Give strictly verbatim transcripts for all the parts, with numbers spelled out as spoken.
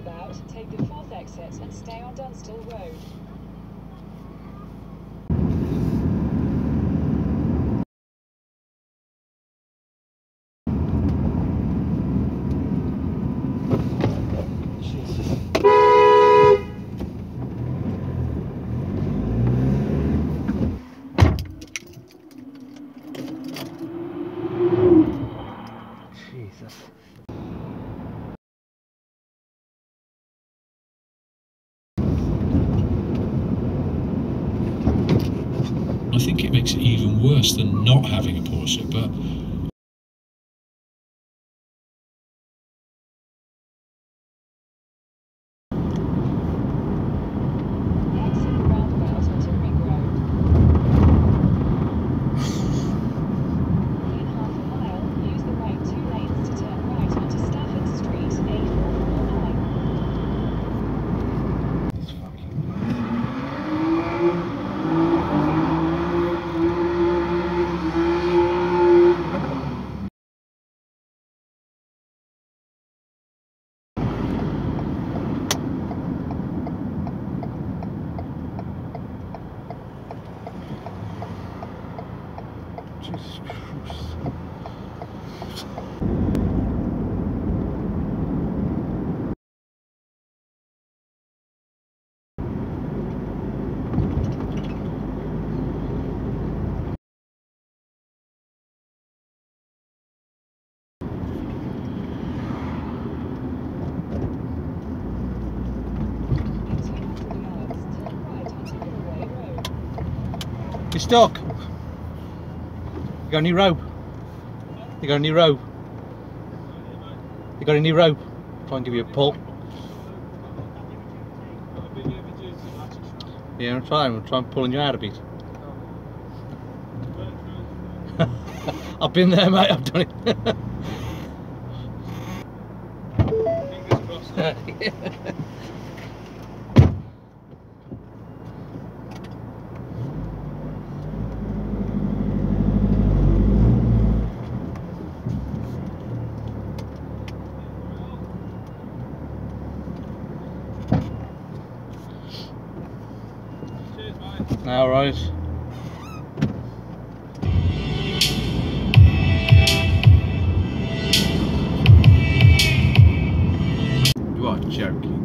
roundabout, take the fourth exit and stay on Dunstall Road. Jesus. I think it makes it even worse than not having a Porsche, but Exit the roundabout onto Ring Road. In half a mile, use the right two lanes to turn right onto Stafford Street, A four four nine. It's fucking Jesus Christ. In two hundred yards, turn right onto Gilroy Road. You're stuck. You got any rope? You got any rope? You got any rope? Try and give you a pull. Yeah, I'm trying. I'm trying pulling you out a bit. I've been there, mate. I've done it. All right. You are joking.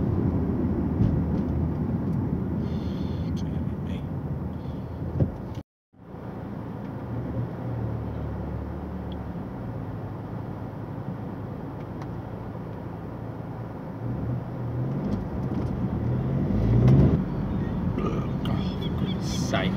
Sake.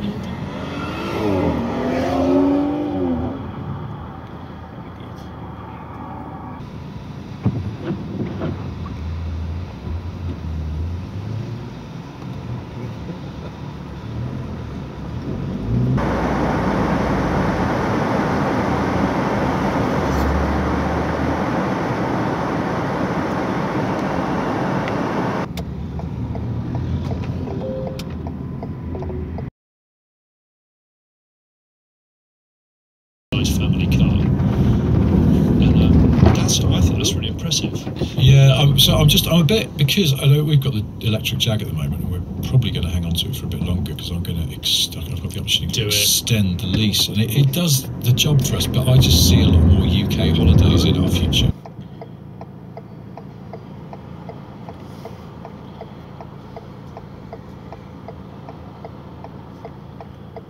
nice family car, and um, that's I think that's really impressive. Yeah, I'm, so I'm just I'm a bit because I know we've got the electric Jag at the moment, and we're probably going to hang on to it for a bit longer because I'm going to ex I've got the opportunity to extend the lease, and it, it does the job for us. But I just see a lot more U K holidays in our future.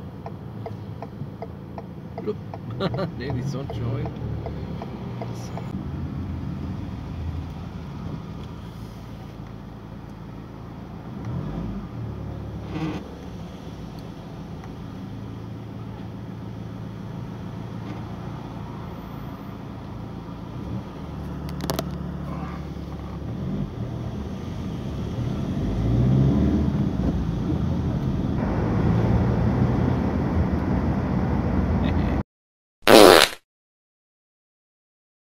Look, nearly sunshine.